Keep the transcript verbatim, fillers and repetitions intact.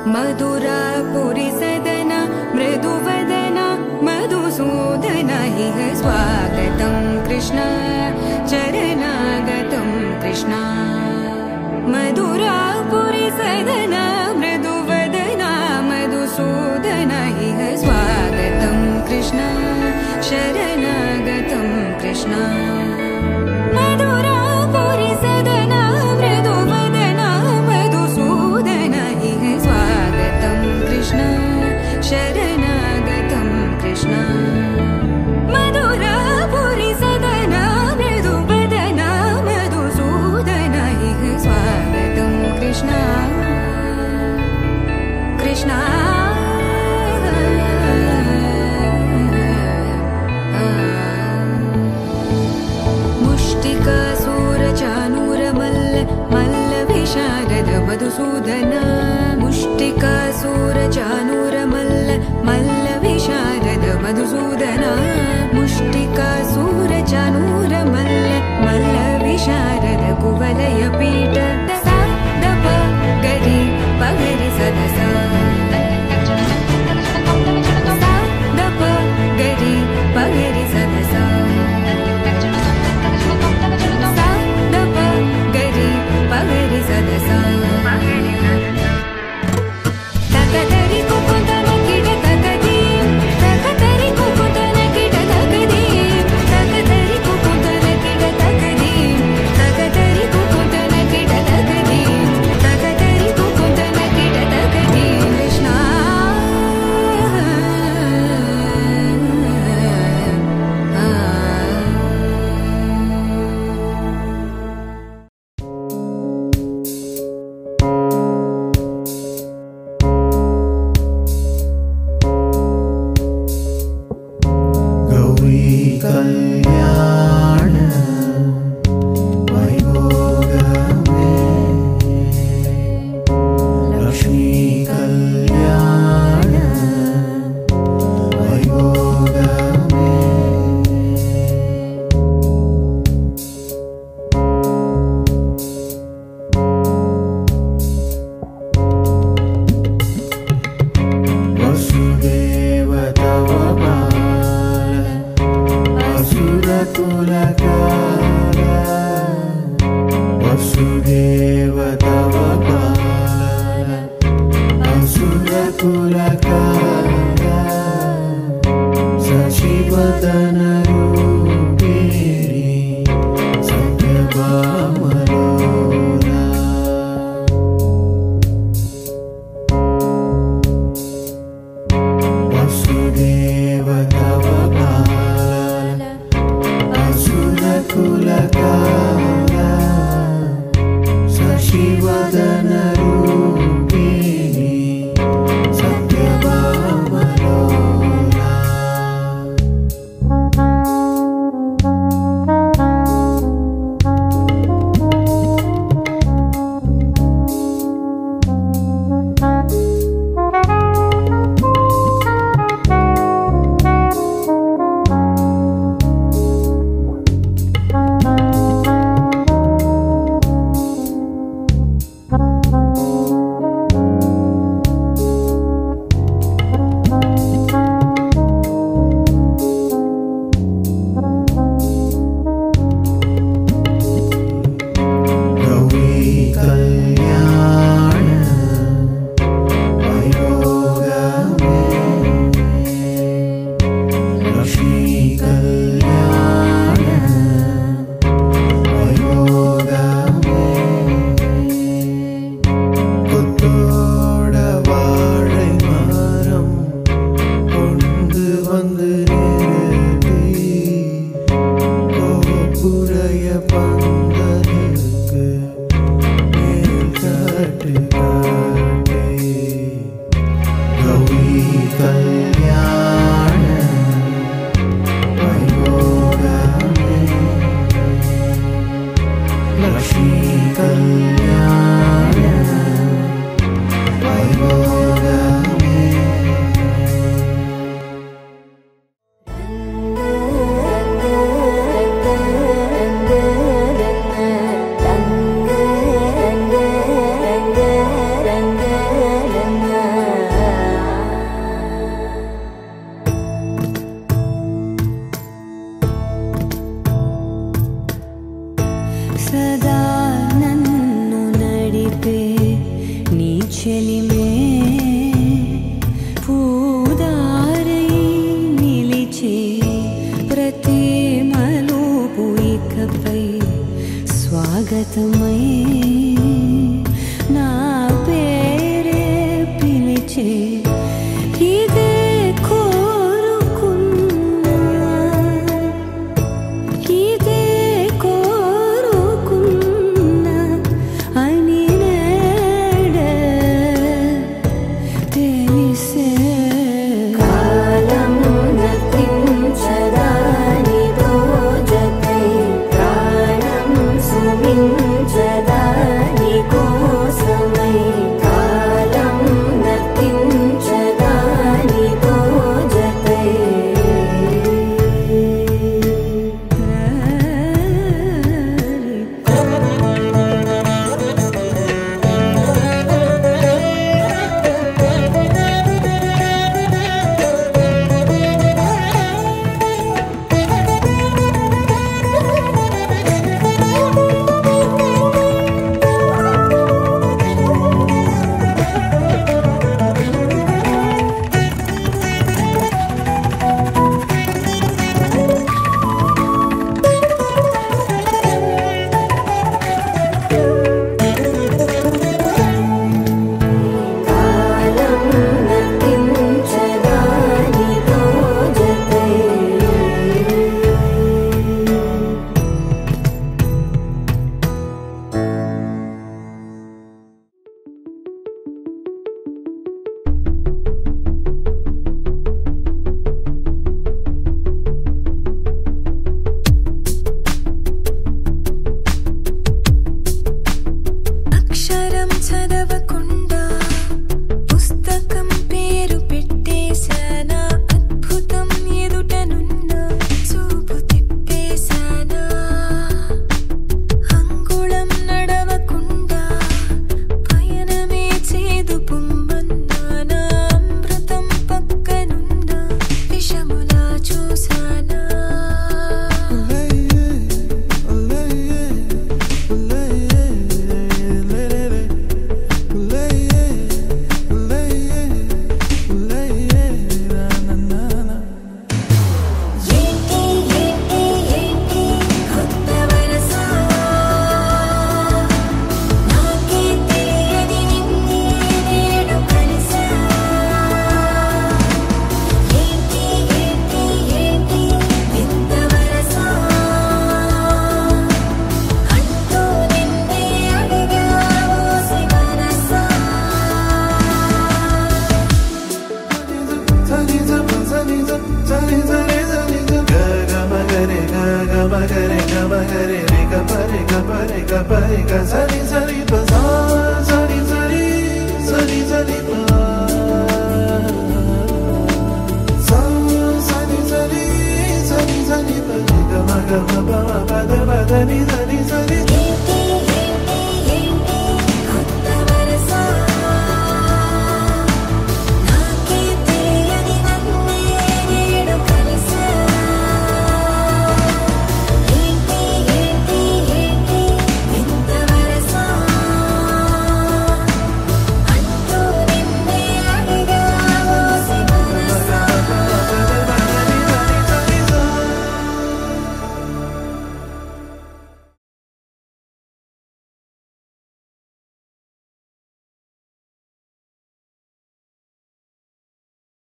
मधुरापुरी सदना मृदुवदना मधुसूदन इह स्वागतं कृष्ण चरणागतं कृष्ण मधुरापुरी सदना मृदुवदना मधुसूदन इह स्वागतं कृष्ण शरणागतं कृष्ण मधुरापुरी सदना मृदुवदना मधुसूदन इह स्वागतं कृष्ण शरणागतं कृष्ण मधुरापुरी सदना मृदुवदना मधुसूदन इह स्वागतं कृष्ण कृष्ण मधुसूदन मुष्टिकासूरचानूर मल्ल मल्ल विशारद मधुसूदन मुष्टिकासूरचानूर मल्ल मल्ल विशारद कुवलय पीठ सा दप गरि पगरि सदसा सा दप गरि पगरि सदसा सा दप गरि पगरि सदसा रंग సదా నన్ను నడిపే నీ చెలిమే పూదారై నిలిచే ప్రతి మలుపు ఇకపై స్వాగతమై నా పేరే పిలిచే ఇదే కోరుకున్నా ఇదే కోరుకున్నా అని నేడే తెలిసే కాలం నతించదానిదో జతై ప్రాణం సుమించదాని కోసమై కాలం నతించదానిదో జతై అక్షరం చదవకుండా పుస్తకం పేరు పెట్టేశానా అద్భుతం ఎదుటనున్న చూపు తిప్పేశానా అంగుళం నడవకుండా పయనమే చేదు పొమ్మన్నానా అమృతం పక్కనున్న విషములా చూసానా